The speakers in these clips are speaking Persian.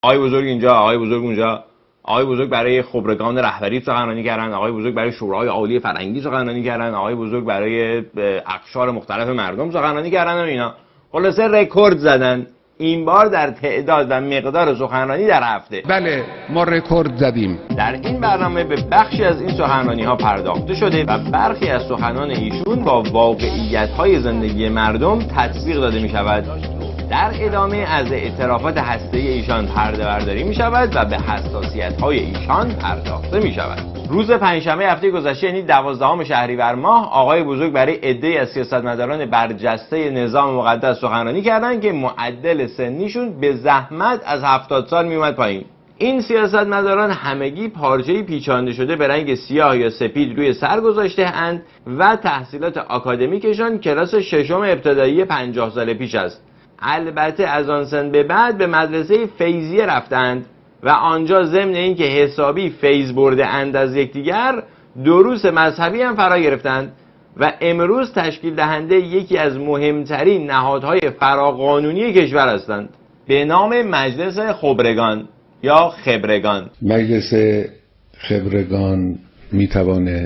آقای بزرگ اینجا، آقای بزرگ اونجا. آقای بزرگ برای خبرگان رهبری سخنرانی کردن، آقای بزرگ برای شورای عالی فرهنگی سخنرانی کردن، آقای بزرگ برای اقشار مختلف مردم سخنرانی کردن و اینا. خلاصه رکورد زدن این بار در تعداد و مقدار سخنرانی در هفته. بله ما رکورد زدیم. در این برنامه به بخشی از این سخنرانی ها پرداخته شده و برخی از سخنان ایشون با واقعیت های زندگی مردم تطبیق داده می شود. در ادامه از اعترافات هسته‌ای ایشان پرده برداری می شود و به حساسیت های ایشان پرداخته می شود. روز پنجشنبه هفته گذشته یعنی 12 شهریور ماه آقای بزرگ برای عده‌ای از سیاستمداران برجسته نظام مقدس سخنرانی کردند که معدل سنیشون به زحمت از 70 سال می اومد پایین. این سیاستمداران همگی پارچه‌ای پیچانده شده به رنگ سیاه یا سپید روی سر گذاشته اند و تحصیلات آکادمیکشان کلاس ششم ابتدایی 50 سال پیش است. البته از آن سن به بعد به مدرسه فیضیه رفتند و آنجا ضمن اینکه حسابی فیض برده اند از یکدیگر دروس مذهبی هم فرا گرفتند و امروز تشکیل دهنده یکی از مهمترین نهادهای فراقانونی کشور هستند به نام مجلس خبرگان یا خبرگان. مجلس خبرگان میتوانه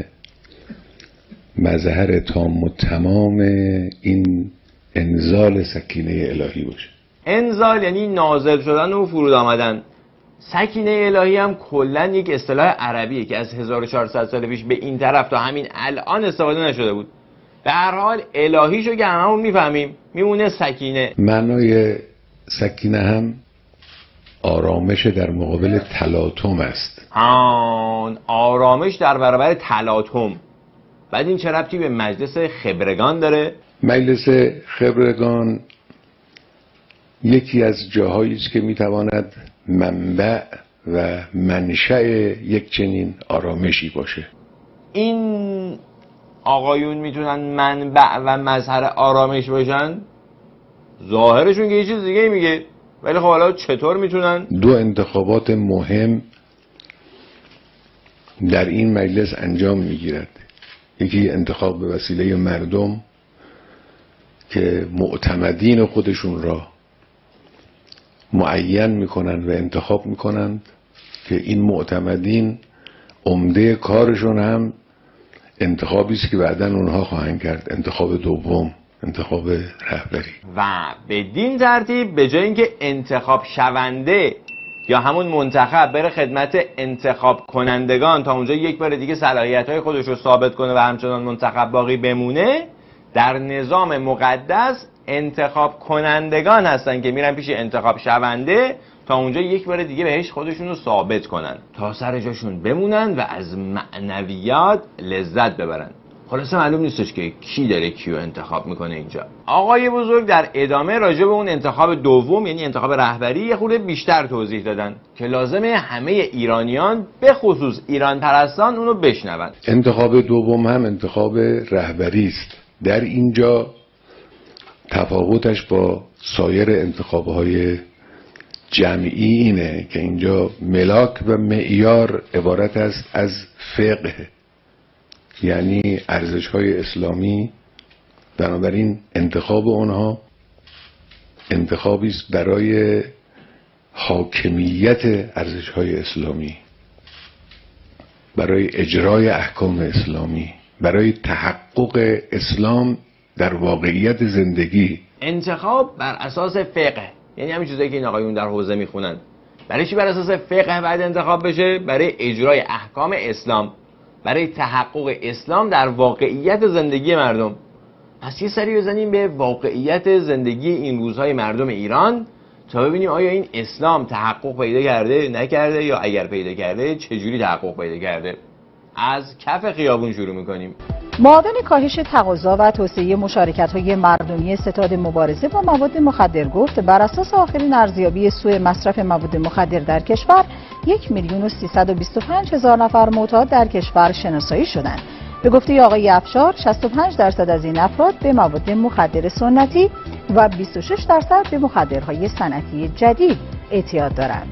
مظهر تام و تمام این انزال سکینه الهی باشه. انزال یعنی نازل شدن و فرود آمدن. سکینه الهی هم کلا یک اصطلاح عربیه که از 1400 سال پیش به این طرف تا همین الان استفاده نشده بود. به هر حال الهیشو که هممون میفهمیم میمونه سکینه. معنای سکینه هم آرامش در مقابل تلاطم است. آرامش در برابر تلاطم. بعد این چه ربطی به مجلس خبرگان داره؟ مجلس خبرگان یکی از جاهایی است که میتواند منبع و منشأ یک چنین آرامشی باشه. این آقایون میتونن منبع و مظهر آرامش باشن؟ ظاهرشون که یه چیز دیگه میگه، ولی خب حالا چطور میتونن؟ دو انتخابات مهم در این مجلس انجام میگیرد. یکی انتخاب به وسیله مردم که معتمدین خودشون را معین میکنن و انتخاب میکنند که این معتمدین عمده کارشون هم انتخابی است که بعداً اونها خواهند کرد. انتخاب دوم، انتخاب رهبری. و بدین ترتیب به جای اینکه انتخاب شونده یا همون منتخب بره خدمت انتخاب کنندگان تا اونجا یک بار دیگه صلاحیت‌های خودش رو ثابت کنه و همچنان منتخب باقی بمونه، در نظام مقدس انتخاب کنندگان هستن که میرن پیش انتخاب شونده تا اونجا یک بار دیگه بهش خودشون رو ثابت کنن تا سر جاشون بمونن و از معنویات لذت ببرن. خلاصه معلوم نیستش که کی داره کیو انتخاب میکنه اینجا. آقای بزرگ در ادامه راجع به اون انتخاب دوم یعنی انتخاب رهبری یه خورده بیشتر توضیح دادن که لازمه همه ایرانیان به خصوص ایران پرستان اونو بشنون. انتخاب دوم هم انتخاب رهبری است. در اینجا تفاوتش با سایر انتخابهای جمعی اینه که اینجا ملاک و معیار عبارت است از فقه، یعنی ارزش‌های اسلامی. بنابراین انتخاب اونها انتخابی است برای حاکمیت ارزش‌های اسلامی، برای اجرای احکام اسلامی، برای تحقق اسلام در واقعیت زندگی. انتخاب بر اساس فقه، یعنی همین چیزایی که این آقایون در حوزه میخونن. برای چی بر اساس فقه باید انتخاب بشه؟ برای اجرای احکام اسلام، برای تحقق اسلام در واقعیت زندگی مردم. پس یه سری بزنیم به واقعیت زندگی این روزهای مردم ایران تا ببینیم آیا این اسلام تحقق پیدا کرده نکرده، یا اگر پیدا کرده چجوری تحقق پیدا کرده. از کف خیابون شروع میکنیم. معاون کاهش تقاضا و توسعه مشارکت‌های مردمی ستاد مبارزه با مواد مخدر گفت بر اساس آخرین ارزیابی سوء مصرف مواد مخدر در کشور 1,325,000 نفر معتاد در کشور شناسایی شدند. به گفته آقای افشار 65% از این افراد به مواد مخدر سنتی و 26% به مخدرهای صنعتی جدید اعتیاد دارند.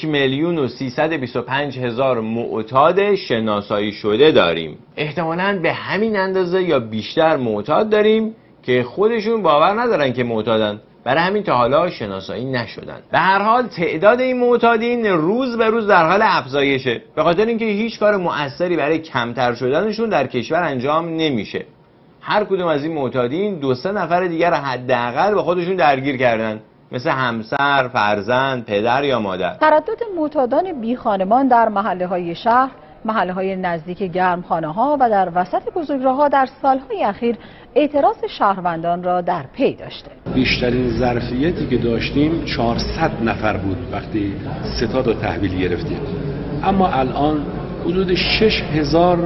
1,325,000 معتاد شناسایی شده داریم. احتمالاً به همین اندازه یا بیشتر معتاد داریم که خودشون باور ندارن که معتادن، برای همین تا حالا شناسایی نشدن. به هر حال تعداد این معتادین روز به روز در حال افزایشه، به خاطر اینکه هیچ کار مؤثری برای کمتر شدنشون در کشور انجام نمیشه. هر کدوم از این معتادین 2-3 نفر دیگر حداقل با خودشون درگیر کردن، مثل همسر، فرزند، پدر یا مادر. تردد معتادان بی خانمان در محله‌های شهر، محله‌های نزدیک گرمخانه‌ها و در وسط بزرگراه‌ها در سال‌های اخیر اعتراض شهروندان را در پی داشته. بیشترین ظرفیتی که داشتیم 400 نفر بود وقتی ستاد و تحویل گرفتیم، اما الان حدود 6000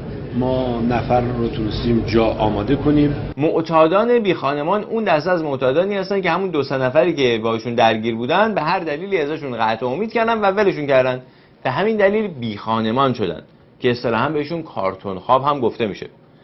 ما نفر رو تونستیم جا آماده کنیم. معتادان بی خانمان اون دسته از معتادانی هستن که همون 2-3 نفری که باشون درگیر بودن به هر دلیلی ازشون قطع امید کردن و ولشون کردن، به همین دلیل بی خانمان شدن که اصطلاحاً بهشون کارتون خواب هم گفته میشه.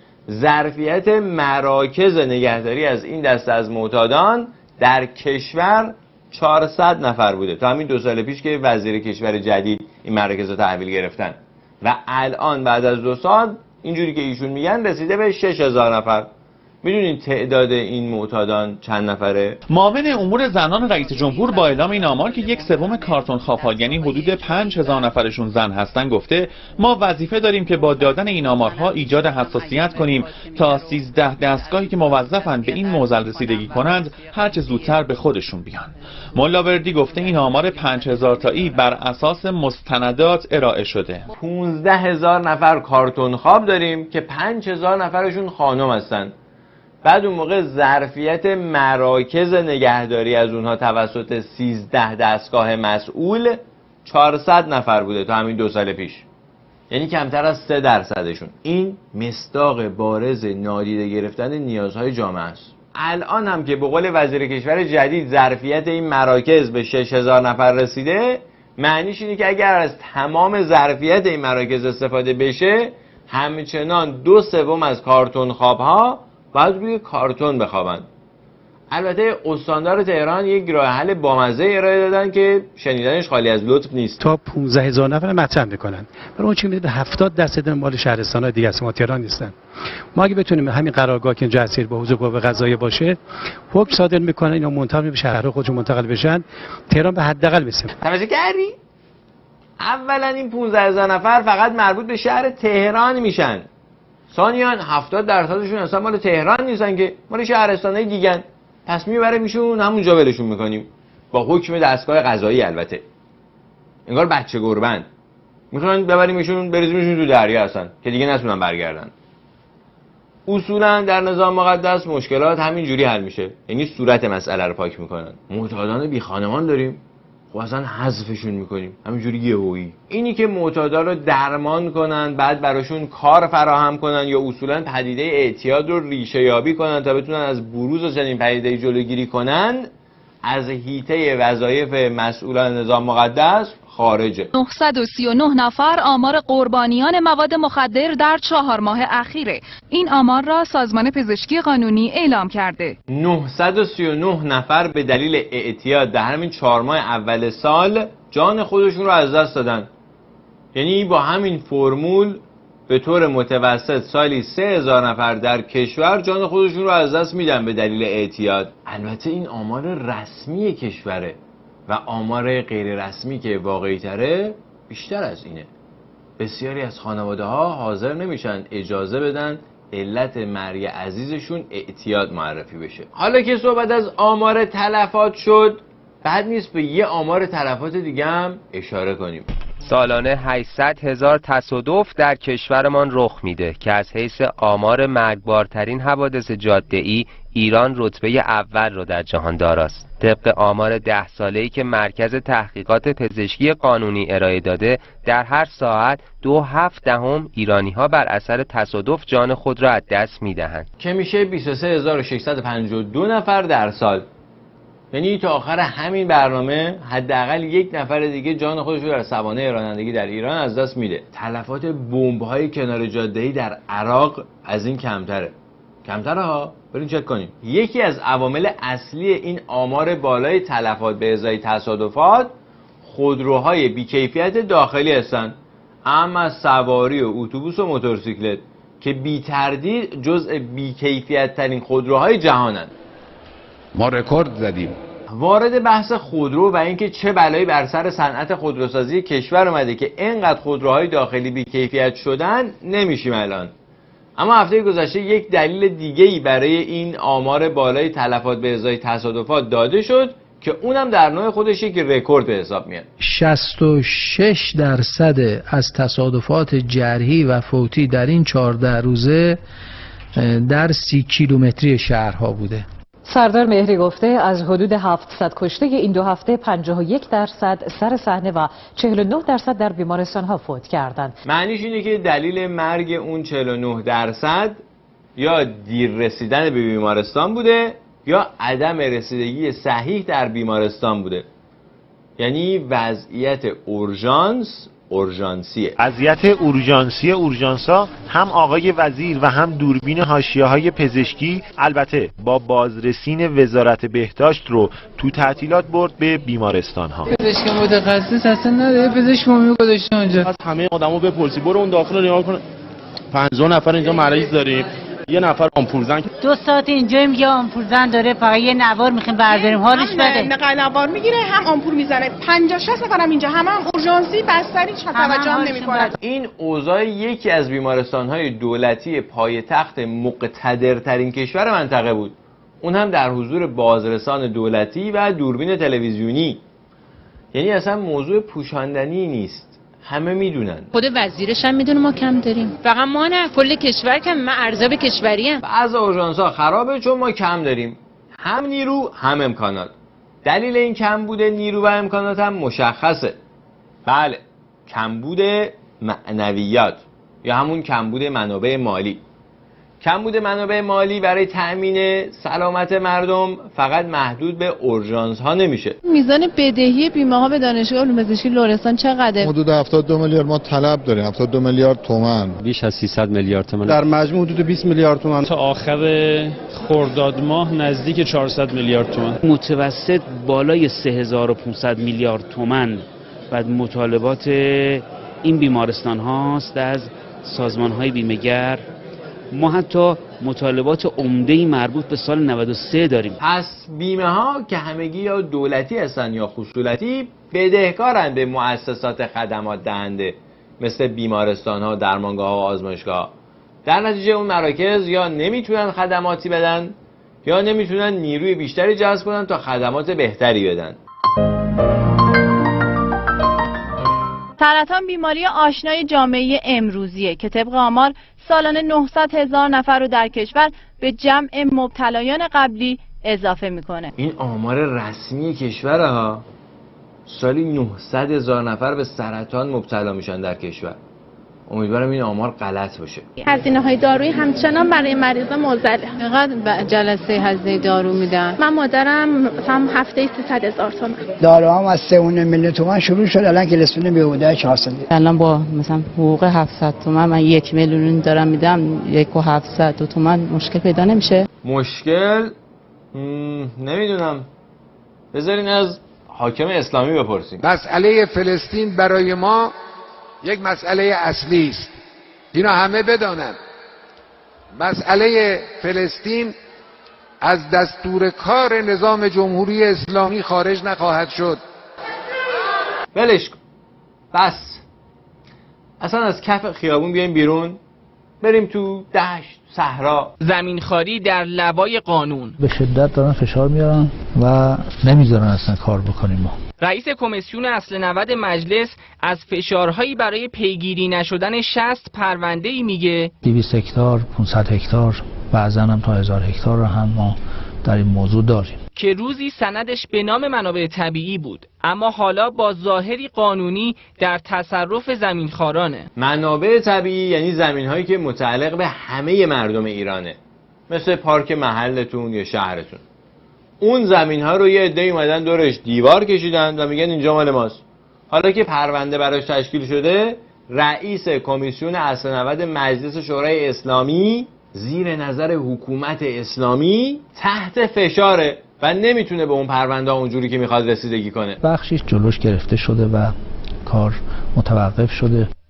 ظرفیت مراکز نگهداری از این دسته از معتادان در کشور 400 نفر بوده تا همین 2 سال پیش که وزیر کشور جدید این مراکز رو تحویل گرفتن و الان بعد از 2 سال اینجوری که ایشون میگن رسیده به 6000 نفر. میدونید تعداد این معتادان چند نفره؟ معاون امور زنان رئیس جمهور با اعلام این آمار که 1/3 کارتون خواب‌ها یعنی حدود 5000 نفرشون زن هستن گفته ما وظیفه داریم که با دادن این آمارها ایجاد حساسیت کنیم تا 13 دستگاهی که موظفن به این معضل رسیدگی کنند هرچه زودتر به خودشون بیان. ملاوردی گفته این آمار 5000 تایی بر اساس مستندات ارائه شده. 15000 نفر کارتون خواب داریم که 5000 نفرشون خانم هستن. بعد اون موقع ظرفیت مراکز نگهداری از اونها توسط 13 دستگاه مسئول 400 نفر بوده تا همین 2 سال پیش، یعنی کمتر از 3%شون. این مصداق بارز نادیده گرفتن نیازهای جامعه است. الان هم که به قول وزیر کشور جدید ظرفیت این مراکز به 6000 نفر رسیده، معنیش اینه که اگر از تمام ظرفیت این مراکز استفاده بشه، همچنان 2/3 از کارتون خوابها باید روی کارتون بخوابن. البته استاندار تهران یک راه حل بامزه ارائه دادن که شنیدنش خالی از لطف نیست. تا 15000 نفر مطرح میکنن. برای اون چی میده 70% مال شهرستان‌های دیگه است، ما تهران نیستن. ما اگه بتونیم همین قرارگاه که جسیر با حضور قوه قضاییه باشه، حکم صادر میکنن اینا منتقل به شهر خودشون منتقل بشن، تهران به حداقل برسه. توجه کردی؟ اولا این 15000 نفر فقط مربوط به شهر تهران میشن. ثانیاً 70%شون اصلا مال تهران نیستن که مال شهرستان‌های دیگه‌ن. پس میبریمشون همونجا ولشون میکنیم با حکم دستگاه قضایی. البته انگار بچه گربند میخوان ببریمشون بریزیمشون تو دریا هستن که دیگه نتونن برگردن. اصولاً در نظام مقدس مشکلات همین جوری حل میشه، یعنی صورت مسئله رو پاک میکنن. معتادان بی خانمان داریم، خب اصلا حذفشون میکنیم همینجوری یهویی. اینی که معتادا رو درمان کنن، بعد براشون کار فراهم کنن یا اصولا پدیده اعتیاد رو ریشه یابی کنن تا بتونن از بروز چنین پدیده جلوگیری کنن، از حیطه وظایف مسئولان نظام مقدس خارجه. 939 نفر آمار قربانیان مواد مخدر در 4 ماه اخیره. این آمار را سازمان پزشکی قانونی اعلام کرده. 939 نفر به دلیل اعتیاد در همین 4 ماه اول سال جان خودشون رو از دست دادن. یعنی با همین فرمول به طور متوسط سالی 3000 نفر در کشور جان خودشون رو از دست میدن به دلیل اعتیاد. البته این آمار رسمی کشوره و آمار غیر رسمی که واقعی تره بیشتر از اینه. بسیاری از خانواده ها حاضر نمیشن اجازه بدن علت مرگ عزیزشون اعتیاد معرفی بشه. حالا که صحبت از آمار تلفات شد، بعد نیست به یه آمار تلفات دیگه هم اشاره کنیم. سالانه 800,000 تصادف در کشورمان رخ میده که از حیث آمار مرگبارترین حوادث جاده‌ای ایران رتبه اول رو در جهان داراست. طبق آمار 10 ساله‌ای که مرکز تحقیقات پزشکی قانونی ارائه داده، در هر ساعت 2.7 ایرانی‌ها بر اثر تصادف جان خود را از دست میدهند که میشه 23652 نفر در سال. یعنی تا آخر همین برنامه حداقل 1 نفر دیگه جان خودش رو در سوانح رانندگی در ایران از دست میده. تلفات بمب‌های کنار جاده‌ای در عراق از این کمتره ها، بریم چک کنیم. یکی از عوامل اصلی این آمار بالای تلفات به ازای تصادفات خودروهای بیکیفیت داخلی هستن، اما سواری و اتوبوس و موتورسیکلت که بی تردید جزء بیکیفیت ترین خودروهای جهانن. ما رکورد زدیم. وارد بحث خودرو و اینکه چه بلایی بر سر صنعت خودروسازی کشور اومده که اینقدر خودروهای داخلی بی‌کیفیت شدن نمیشیم الان. اما هفته گذشته یک دلیل دیگه‌ای برای این آمار بالای تلفات به ازای تصادفات داده شد که اونم در نوع خودش یک رکورد به حساب میاد. 66% از تصادفات جرحی و فوتی در این 14 روزه در 30 کیلومتری شهرها بوده. سردار مهری گفته از حدود 700 کشته این 2 هفته 51% سر صحنه و 49% در بیمارستان ها فوت کردند. معنیش اینه که دلیل مرگ اون 49% یا دیر رسیدن به بیمارستان بوده یا عدم رسیدگی صحیح در بیمارستان بوده. یعنی وضعیت اورژانسیه. وضعیت اورژانسا هم آقای وزیر و هم دوربین حاشیه‌های پزشکی البته با بازرسین وزارت بهداشت رو تو تعطیلات برد به بیمارستان‌ها. پزشک متخصص اصلا نداره، پزشک عمومی گذاشته اونجا. از همه آدمو بپرسی برو اون داخل رو نگاه کن، 50 نفر اینجا مریض داریم، یه نفر آمپول زن 2 ساعت اینجا میگه آمپول زن داره، فقط یه نوار میخوایم برداریم حالش بده. نقل نوار میگیره هم آمپول میزنه. 50-60 نفرم اینجا هم اورژانسی بستری توجه هم نمیکنن. این اوضاع یکی از بیمارستان‌های دولتی پایتخت مقتدرترین کشور منطقه بود. اون هم در حضور بازرسان دولتی و دوربین تلویزیونی. یعنی اصلا موضوع پوشاندنی نیست. همه میدونن. خود وزیرش هم میدونه ما کم داریم. فقط ما نه، کل کشور کم. من ارزیاب کشوری ام. بعضی اورژانس‌ها خرابه چون ما کم داریم. هم نیرو هم امکانات. دلیل این کمبود نیرو و امکانات هم مشخصه. بله، کمبود معنویات یا همون کمبود منابع مالی. کمبود منابع مالی برای تأمین سلامت مردم فقط محدود به اورژانس ها نمیشه. میزان بدهی بیمه ها به دانشگاه علوم پزشکی لرستان چقدره؟ حدود 72 میلیارد ما طلب داریم، 72 میلیارد تومان. بیش از 300 میلیارد تومان. در مجموع حدود 20 میلیارد تومان. تا آخر خرداد ماه نزدیک 400 میلیارد تومان. متوسط بالای 3500 میلیارد تومان بعد مطالبات این بیمارستان هاست از سازمان های بیمه‌گر. ما حتی مطالبات عمده‌ای مربوط به سال 93 داریم. پس بیمه ها که همگی یا دولتی هستن یا خصوصی بدهکارن به مؤسسات خدمات دهنده مثل بیمارستان ها، درمانگاه ها و آزمایشگاه ها. در نتیجه اون مراکز یا نمیتونن خدماتی بدن یا نمیتونن نیروی بیشتری جذب کنن تا خدمات بهتری بدن. سرطان بیماری آشنای جامعه امروزیه که طبق آمار سالانه 900,000 نفر رو در کشور به جمع مبتلایان قبلی اضافه میکنه. این آمار رسمی کشوره ها. سالی 900,000 نفر به سرطان مبتلا میشن در کشور. امیدوارم این آمار غلط باشه. هزینه‌های دارویی همچنان برای مریضا معضله. چقدر جلسه هزینه دارو میدن؟ من مادرم هم هفته 300,000 تومان. داروام از 3.5 میلیون تومان شروع شد، الان که رسیده به حدود 400. الان با مثلا حقوق 700 تومان من 1 میلیون دارم میدم، 1.7 تومان مشکل پیدا نمیشه. مشکل نمیدونم. بذارین از حاکم اسلامی بپرسیم. مسئله فلسطین برای ما یک مسئله اصلی است. اینا همه بدانند. مسئله فلسطین از دستور کار نظام جمهوری اسلامی خارج نخواهد شد. ولش کن. بس. اصلا از کف خیابون بیایم بیرون، بریم تو دشت، صحرا. زمینخواری در لوای قانون. به شدت دارن فشار میارن و نمیذارن اصلا کار بکنیم ما. رئیس کمیسیون اصل 90 مجلس از فشارهایی برای پیگیری نشدن 60 پرونده‌ای میگه 200 هکتار، 500 هکتار، بعضا هم تا 1000 هکتار رو هم ما در این موضوع داریم که روزی سندش به نام منابع طبیعی بود، اما حالا با ظاهری قانونی در تصرف زمینخوارانه. منابع طبیعی یعنی زمین‌هایی که متعلق به همه مردم ایرانه، مثل پارک محلتون یا شهرتون. اون زمین‌ها رو یه عده‌ای اومدن دورش دیوار کشیدن و میگن اینجا مال ماست. حالا که پرونده براش تشکیل شده، رئیس کمیسیون اصل 90 مجلس شورای اسلامی زیر نظر حکومت اسلامی تحت فشاره و نمیتونه به اون پرونده اونجوری که میخواد رسیدگی کنه. بخشیش جلوش گرفته شده و کار متوقف شده.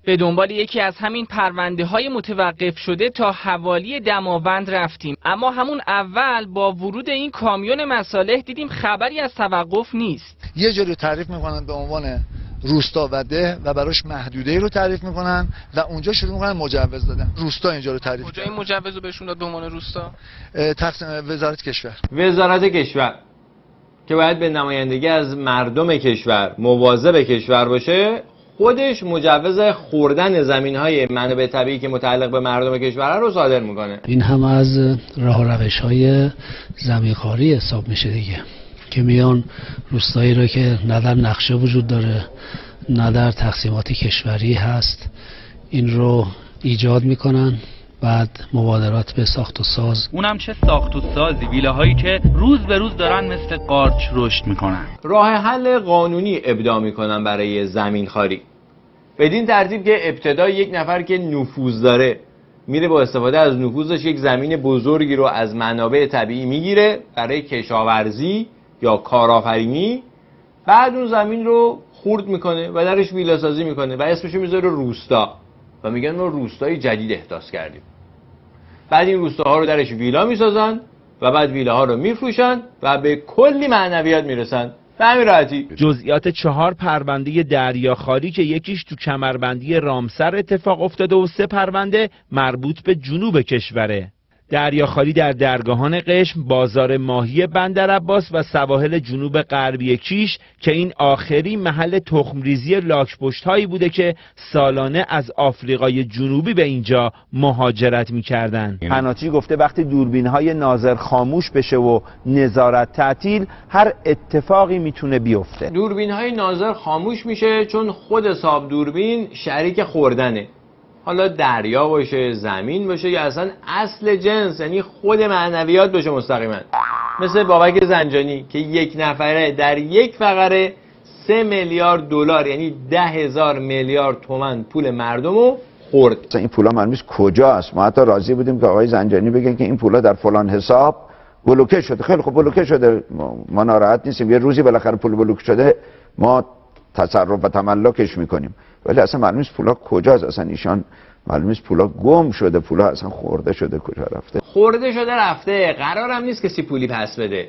به دنبال یکی از همین پرونده های متوقف شده تا حوالی دماوند رفتیم، اما همون اول با ورود این کامیون مصالح دیدیم خبری از توقف نیست. یه جا رو تعریف میکنن به عنوان روستا و ده و براش محدوده‌ای رو تعریف میکنن و اونجا شروع میکنن مجوز دادن. روستا اینجا رو تعریف کجا این مجوز رو بهشون داد به عنوان روستا؟ تقسیم وزارت کشور. وزارت کشور که باید به نمایندگی از مردم کشور مواظب کشور باشه، خودش مجوز خوردن زمین‌های منابع طبیعی که متعلق به مردم کشور رو صادر میکنه. این هم از راه و روش‌های زمینخواری حساب میشه دیگه، که میان روستایی رو که نه در نقشه وجود داره نه در تقسیمات کشوری هست این رو ایجاد میکنن، بعد مبادرات به ساخت و ساز. اونم چه ساخت و سازی، ویلاهایی که روز به روز دارن مثل قارچ رشد میکنن. راه حل قانونی ابداع میکنن برای زمین خواری، بدین ترتیب که ابتدا یک نفر که نفوذ داره میره با استفاده از نفوذش یک زمین بزرگی رو از منابع طبیعی میگیره برای کشاورزی یا کارآفرینی، بعد اون زمین رو خورد میکنه و درش ویلا سازی میکنه و اسمش میذاره روستا و میگن ما روستای جدید احداث کردیم. بعد این روستاها رو درش ویلا میسازن و بعد ویلاها رو میفروشن و به کلی معنویات میرسن. به همین راحتی. جزئیات 4 پرونده دریاخواری که یکیش تو کمربندی رامسر اتفاق افتاده و 3 پرونده مربوط به جنوب کشوره. دریاخواری در درگاهان قشم، بازار ماهی بندرعباس و سواحل جنوب غربی کیش که این آخری محل تخمریزی لاک‌پشت‌هایی بوده که سالانه از آفریقای جنوبی به اینجا مهاجرت می‌کردند. پناهجویی گفته وقتی دوربین‌های ناظر خاموش بشه و نظارت تعطیل، هر اتفاقی میتونه بیفته. دوربین‌های ناظر خاموش میشه چون خود صاحب دوربین شریک خوردنه. حالا دریا باشه، زمین باشه یا اصلا اصل جنس، یعنی خود معنویات باشه مستقیما. مثل بابک زنجانی که یک نفره در یک فقره 3 میلیارد دلار یعنی 10,000 میلیارد تومان پول مردم رو خورد. این پولا معلوم نیست کجاست. ما حتی راضی بودیم که آقای زنجانی بگن که این پولا در فلان حساب بلوکه شده. خیلی خوب بلوکه شده، ما ناراحت نیستیم، یه روزی بالاخره پول بلوکه شده ما تصرف و تملکش میکنیم، ولی اصلا معلوم نیست پولا کجاست. اصلا ایشان معلوم نیست پولا گم شده، پولا اصلا خورده شده، کجا رفته. خورده شده رفته، قرارم نیست کسی پولی پس بده.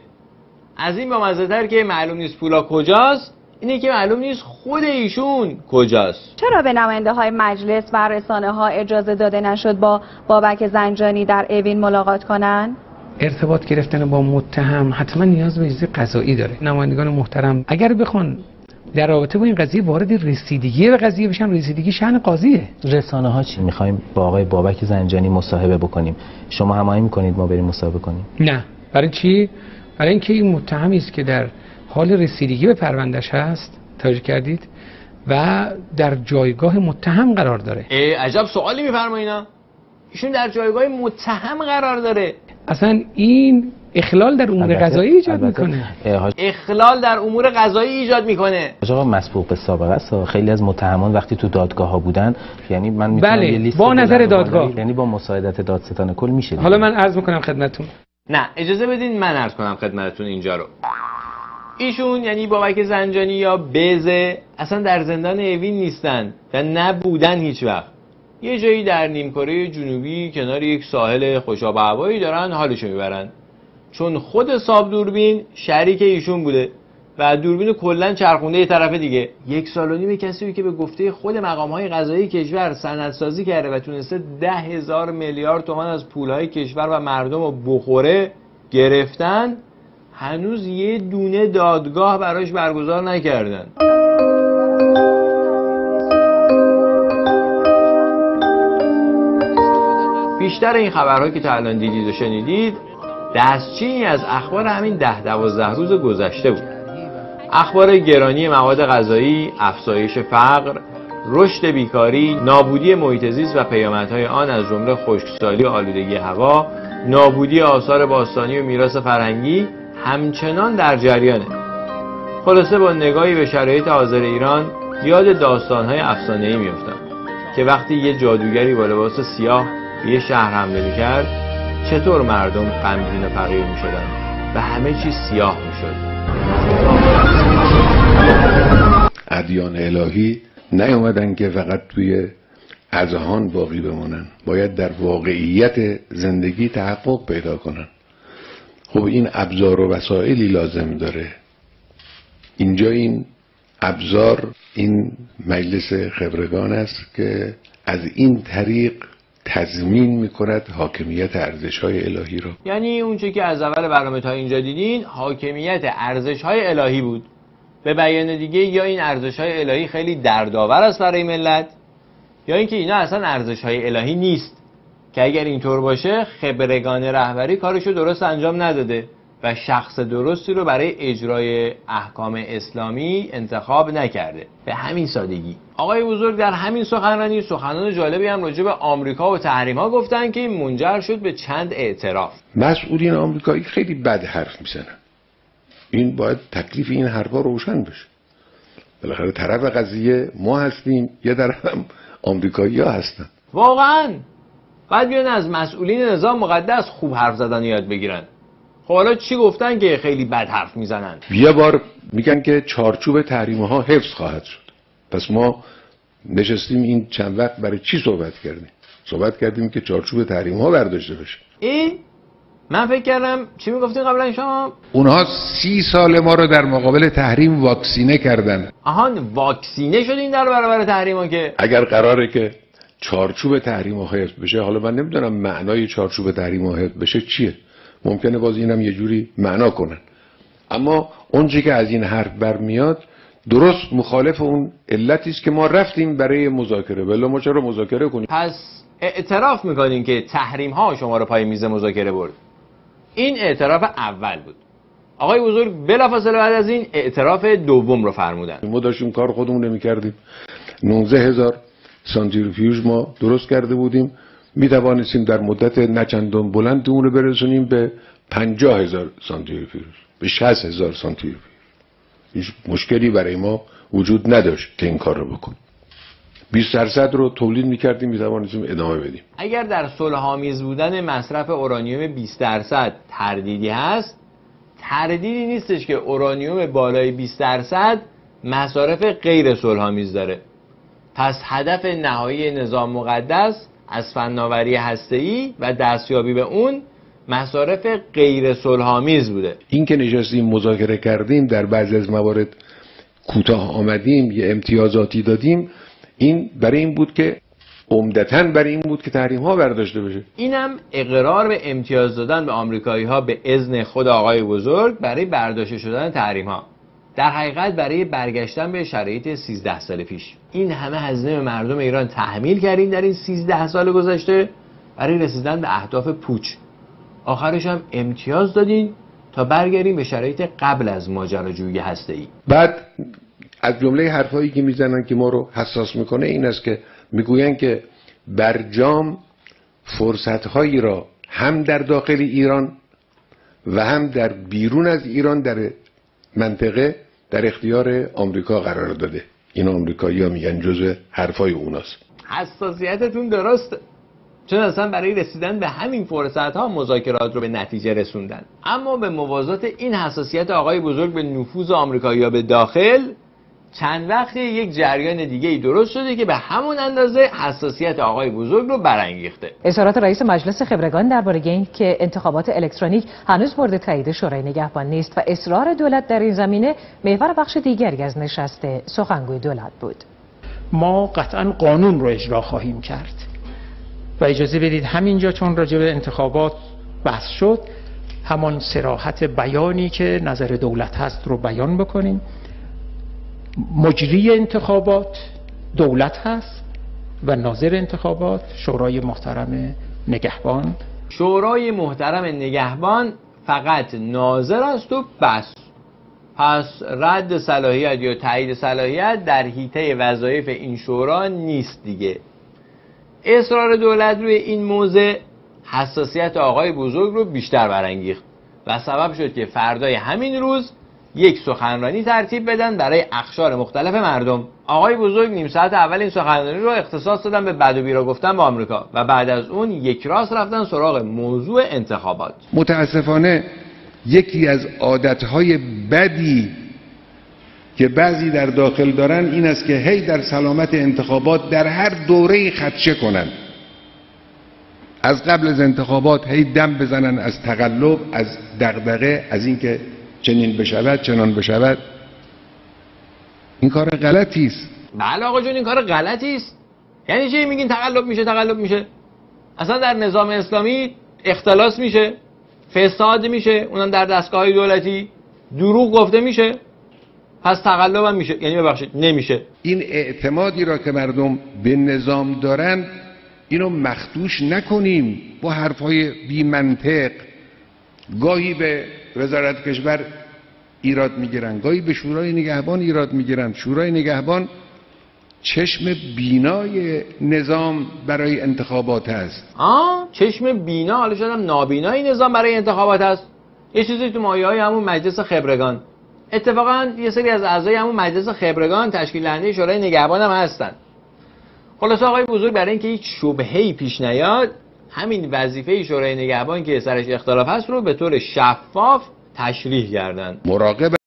از این بامزه‌تر که معلوم نیست پولا کجاست، اینه که معلوم نیست خود ایشون کجاست. چرا به نماینده های مجلس و رسانه ها اجازه داده نشد با بابک زنجانی در اوین ملاقات کنن؟ ارتباط گرفتن با متهم حتما نیاز به اجازه قضایی داره. نمایندگان محترم اگر بخوان در رابطه با این قضیه وارد رسیدگی به قضیه بشن، رسیدگی شأن قاضیه. رسانه ها چی می‌خوایم با آقای بابک زنجانی مصاحبه بکنیم، شما هماهنگ می‌کنید ما بریم مصاحبه کنیم؟ نه. برای چی؟ برای اینکه این متهمی است که در حال رسیدگی به پروندهش هست، توجه کردید، و در جایگاه متهم قرار داره. عجب سوالی می‌فرمایید. ایشون در جایگاه متهم قرار داره. اصلا این اخلال در امور قضایی ایجاد میکنه. اخلال در امور قضایی ایجاد میکنه. آقا مسبوق به سابقه است. خیلی از متهمان وقتی تو دادگاه ها بودن، یعنی من میتونم یه لیست با نظر دادگاه، یعنی با مساعدت دادستان کل میشه. حالا من عرض میکنم خدمتتون. نه اجازه بدین من عرض کنم خدمتتون اینجا رو. ایشون یعنی بابک زنجانی یا بزه اصلا در زندان اوین نیستن و نبودن هیچ وقت. یه جایی در نیمکره جنوبی کنار یک ساحل خوشاب هوایی دارن حالشو میبرن، چون خود صاحب دوربین شریک ایشون بوده و دوربین کلا چرخونده یه طرف دیگه. 1.5 سال کسی که به گفته خود مقام‌های قضایی کشور سندسازی کرده و تونسته 10,000 میلیارد تومان از پولهای کشور و مردم رو بخوره گرفتن، هنوز یه دونه دادگاه براش برگزار نکردن. بیشتر این خبرهایی که تا الان دیدید و شنیدید دستچینی از اخبار همین 10-12 روز گذشته بود. اخبار گرانی مواد غذایی، افزایش فقر، رشد بیکاری، نابودی محیط زیست و پیامدهای آن از جمله خشکسالی و آلودگی هوا، نابودی آثار باستانی و میراث فرهنگی همچنان در جریانه. خلاصه با نگاهی به شرایط حاضر ایران یاد داستان‌های افسانه‌ای میافتم که وقتی یه جادوگری با لباس سیاه به یه شهر حمله می‌کرد چطور مردم غمگین و فقیر می‌شدن و همه چیز سیاه می‌شد. ادیان الهی نیومدن که فقط توی اذهان باقی بمونن، باید در واقعیت زندگی تحقق پیدا کنن. خب این ابزار و وسایلی لازم داره. اینجا این ابزار این مجلس خبرگان است که از این طریق تضمین میکند حاکمیت ارزش‌های الهی را. یعنی اونچه که از اول برنامه تا اینجا دیدین حاکمیت ارزش‌های الهی بود. به بیان دیگه یا این ارزش‌های الهی خیلی دردآور است برای ملت، یا اینکه اینا اصلا ارزش‌های الهی نیست که اگر اینطور باشه خبرگان رهبری کارشو درست انجام نداده و شخص درستی رو برای اجرای احکام اسلامی انتخاب نکرده. به همین سادگی آقای بزرگ در همین سخنرانی سخنان جالبی هم راجع به آمریکا و تحریم‌ها گفتن که این منجر شد به چند اعتراف. مسئولین آمریکایی خیلی بد حرف میزنن. این باید تکلیف این حرفا روشن بشه. بالاخره طرف قضیه ما هستیم، یه طرف هم آمریکایی‌ها هستن. واقعاً بعد بیان از مسئولین نظام مقدس خوب حرف زدن یاد بگیرن. خب حالا چی گفتن که خیلی بد حرف میزنن؟ یه بار میگن که چارچوب تحریم‌ها حفظ خواهد شد. پس ما نشستیم این چند وقت برای چی صحبت کردیم؟ صحبت کردیم که چارچوب تحریم‌ها برداشته بشه. من فکر کردم چی میگفتین قبلا شما؟ اونها 30 سال ما رو در مقابل تحریم واکسینه کردن. آهان واکسینه شدین در برابر تحریم‌ها که اگر قراره که چارچوب تحریم‌ها حفظ بشه، حالا من نمیدونم معنای چارچوب تحریم‌ها حفظ بشه چیه. ممکنه باز اینم یه جوری معنا کنن. اما اونچه که از این حرف برمیاد درست مخالف اون علتی است که ما رفتیم برای مذاکره. ولی ما چرا مذاکره کنیم؟ پس اعتراف میکنین که تحریم‌ها شما رو پای میز مذاکره برد. این اعتراف اول بود. آقای بزرگ بلافاصله بعد از این اعتراف دوم رو فرمودن. ما داشتیم کار خودمون می‌کردیم. 19000 سانتریفیوژ ما درست کرده بودیم. می‌توانستیم در مدت نچندان بلند اون رو برسونیم به 50000 سانتریفیوژ، به 60000 سانتریفیوژ. هیچ مشکلی برای ما وجود نداشت که این کار رو بکنیم. 20% رو تولید می‌کردیم، می‌توانستیم ادامه بدیم. اگر در صلح‌آمیز بودن مصرف اورانیوم 20% تردیدی هست، تردیدی نیستش که اورانیوم بالای 20% مصارف غیر صلح‌آمیز داره. پس هدف نهایی نظام مقدس از فناوری هسته‌ای و دستیابی به اون مصارف غیر صلح‌آمیز بوده. این که نشستیم مذاکره کردیم، در بعضی از موارد کوتاه آمدیم، یه امتیازاتی دادیم، این برای این بود که عمدتاً برای این بود که تحریم‌ها برداشته بشه. اینم اقرار به امتیاز دادن به آمریکایی‌ها به اذن خود آقای بزرگ برای برداشته شدن تحریم‌ها. در حقیقت برای برگشتن به شرایط 13 سال پیش. این همه هزینه به مردم ایران تحمیل کردیم در این 13 سال گذشته برای رسیدن به اهداف پوچ. آخرش هم امتیاز دادین تا برگردیم به شرایط قبل از ماجراجویی هسته‌ای. بعد از جمله حرفایی که میزنن که ما رو حساس میکنه این است که میگوین که برجام فرصتهایی را هم در داخل ایران و هم در بیرون از ایران در منطقه در اختیار آمریکا قرار داده. این آمریکایی‌ها میگن جزء حرفای اوناست. حساسیتتون درسته، چون اصلا برای رسیدن به همین فرصت‌ها مذاکرات رو به نتیجه رسوندن. اما به موازات این حساسیت آقای بزرگ به نفوذ آمریکایی‌ها به داخل، چند وقتی یک جریان دیگه‌ای درست شده که به همون اندازه حساسیت آقای بزرگ رو برانگیخته. اظهارات رئیس مجلس خبرگان درباره این که انتخابات الکترونیک هنوز مورد تایید شورای نگهبان نیست و اصرار دولت در این زمینه محور بخش دیگری از نشست سخنگوی دولت بود. ما قطعا قانون رو اجرا خواهیم کرد و اجازه بدید همینجا چون راجع به انتخابات بحث شد همان صراحت بیانی که نظر دولت هست رو بیان بکنیم. مجری انتخابات دولت هست و ناظر انتخابات شورای محترم نگهبان. شورای محترم نگهبان فقط ناظر است و بس. پس رد صلاحیت یا تایید صلاحیت در حیطه وظایف این شورا نیست دیگه. اصرار دولت روی این موضع حساسیت آقای بزرگ رو بیشتر برانگیخت و سبب شد که فردای همین روز یک سخنرانی ترتیب بدن برای اقشار مختلف مردم. آقای بزرگ نیم ساعت اول این سخنرانی رو اختصاص دادن به بد و بیرا گفتن به آمریکا و بعد از اون یک راست رفتن سراغ موضوع انتخابات. متاسفانه یکی از عادتهای بدی که بعضی در داخل دارن این است که هی در سلامت انتخابات در هر دوره خدشه کنن، از قبل از انتخابات هی دم بزنن از تقلب، از دغدغه، از اینکه چنین بشود چنان بشود. این کار غلطی است. بله آقا جون، این کار غلطی است. یعنی چی میگین تقلب میشه؟ اصلا در نظام اسلامی اختلاس میشه، فساد میشه، اونم در دستگاه‌های دولتی، دروغ گفته میشه، پس تقلب هم میشه. یعنی ببخشید نمیشه. این اعتمادی را که مردم به نظام دارن اینو مخدوش نکنیم با حرفای بی منطق. گاهی به وزارت کشور ایراد میگیرن، گاهی به شورای نگهبان ایراد میگیرن. شورای نگهبان چشم بینای نظام برای انتخابات است. چشم بینا، حالا شدم نابینای نظام برای انتخابات است. یه چیزی تو مایه‌های همون مجلس خبرگان. اتفاقا یه سری از اعضای همون مجلس خبرگان تشکیل دهنده شورای نگهبان هم هستن. خلاصه آقای بزرگ برای اینکه هیچ شبهه‌ای پیش نیاد، همین وظیفه شورای نگهبان که سرش اختلاف هست رو به طور شفاف تشریح کردن. مراقب